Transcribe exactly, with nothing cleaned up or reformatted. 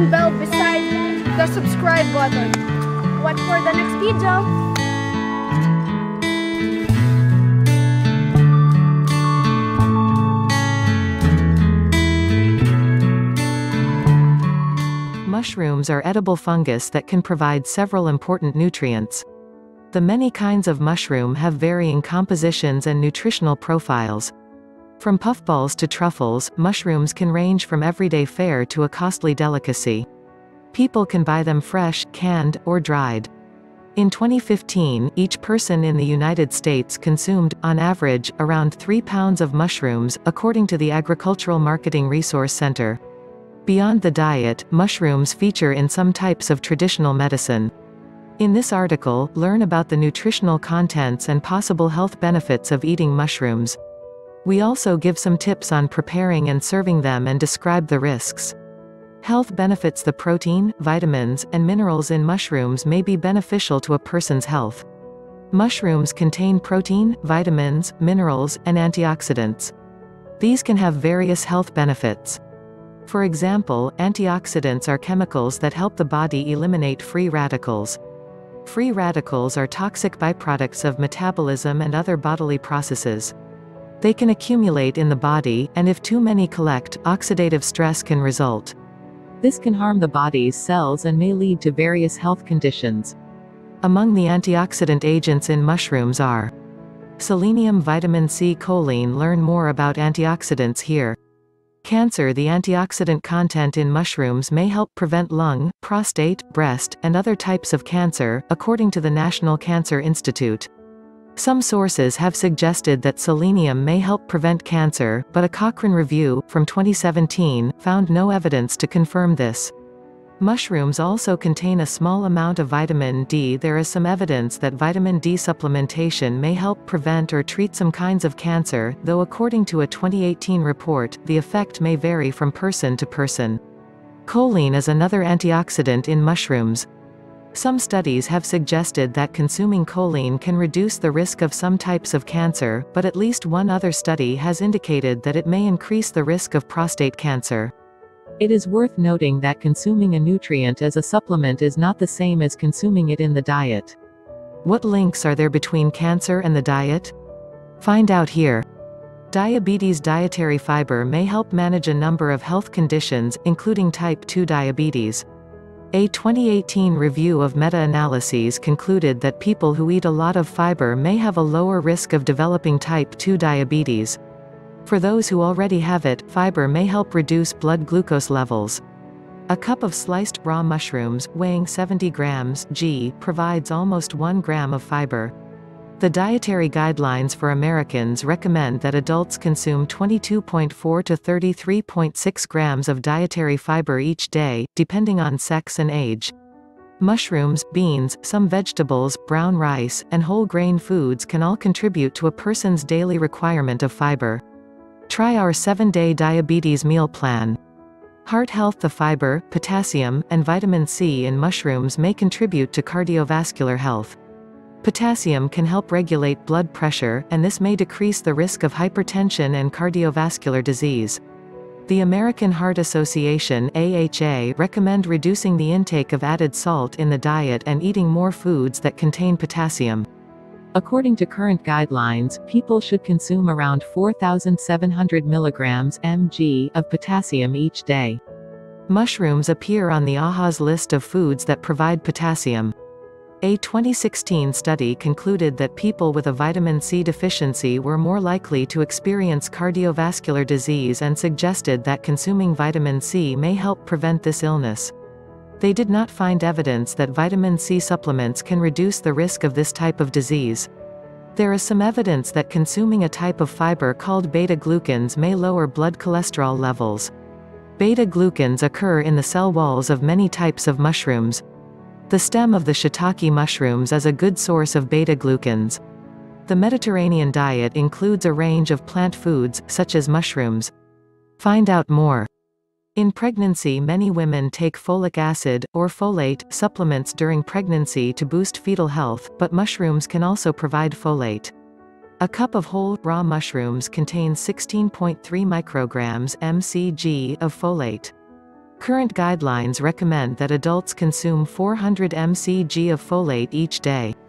notification bell beside the subscribe button. Watch for the next video. Mushrooms are edible fungus that can provide several important nutrients. The many kinds of mushroom have varying compositions and nutritional profiles. From puffballs to truffles, mushrooms can range from everyday fare to a costly delicacy. People can buy them fresh, canned, or dried. In twenty fifteen, each person in the United States consumed, on average, around three pounds of mushrooms, according to the Agricultural Marketing Resource Center. Beyond the diet, mushrooms feature in some types of traditional medicine. In this article, learn about the nutritional contents and possible health benefits of eating mushrooms. We also give some tips on preparing and serving them and describe the risks. Health benefits. The protein, vitamins, and minerals in mushrooms may be beneficial to a person's health. Mushrooms contain protein, vitamins, minerals, and antioxidants. These can have various health benefits. For example, antioxidants are chemicals that help the body eliminate free radicals. Free radicals are toxic byproducts of metabolism and other bodily processes. They can accumulate in the body, and if too many collect, oxidative stress can result. This can harm the body's cells and may lead to various health conditions. Among the antioxidant agents in mushrooms are selenium, vitamin C, choline. Learn more about antioxidants here. Cancer. The antioxidant content in mushrooms may help prevent lung, prostate, breast, and other types of cancer, according to the National Cancer Institute. Some sources have suggested that selenium may help prevent cancer, but a Cochrane review, from twenty seventeen, found no evidence to confirm this. Mushrooms also contain a small amount of vitamin D. There is some evidence that vitamin D supplementation may help prevent or treat some kinds of cancer, though according to a twenty eighteen report, the effect may vary from person to person. Choline is another antioxidant in mushrooms. Some studies have suggested that consuming choline can reduce the risk of some types of cancer, but at least one other study has indicated that it may increase the risk of prostate cancer. It is worth noting that consuming a nutrient as a supplement is not the same as consuming it in the diet. What links are there between cancer and the diet? Find out here. Diabetes. Dietary fiber may help manage a number of health conditions, including type two diabetes. A twenty eighteen review of meta-analyses concluded that people who eat a lot of fiber may have a lower risk of developing type two diabetes. For those who already have it, fiber may help reduce blood glucose levels. A cup of sliced, raw mushrooms, weighing seventy grams g, provides almost one gram of fiber. The dietary guidelines for Americans recommend that adults consume twenty-two point four to thirty-three point six grams of dietary fiber each day, depending on sex and age. Mushrooms, beans, some vegetables, brown rice, and whole grain foods can all contribute to a person's daily requirement of fiber. Try our seven day diabetes meal plan. Heart health. The fiber, potassium, and vitamin C in mushrooms may contribute to cardiovascular health. Potassium can help regulate blood pressure, and this may decrease the risk of hypertension and cardiovascular disease. The American Heart Association (A H A) recommend reducing the intake of added salt in the diet and eating more foods that contain potassium. According to current guidelines, people should consume around four thousand seven hundred milligrams mg of potassium each day. Mushrooms appear on the A H A's list of foods that provide potassium. A twenty sixteen study concluded that people with a vitamin C deficiency were more likely to experience cardiovascular disease and suggested that consuming vitamin C may help prevent this illness. They did not find evidence that vitamin C supplements can reduce the risk of this type of disease. There is some evidence that consuming a type of fiber called beta-glucans may lower blood cholesterol levels. Beta-glucans occur in the cell walls of many types of mushrooms. The stem of the shiitake mushrooms is a good source of beta-glucans. The Mediterranean diet includes a range of plant foods, such as mushrooms. Find out more. In pregnancy, many women take folic acid, or folate, supplements during pregnancy to boost fetal health, but mushrooms can also provide folate. A cup of whole, raw mushrooms contains sixteen point three micrograms mcg of folate. Current guidelines recommend that adults consume four hundred milligrams of folate each day.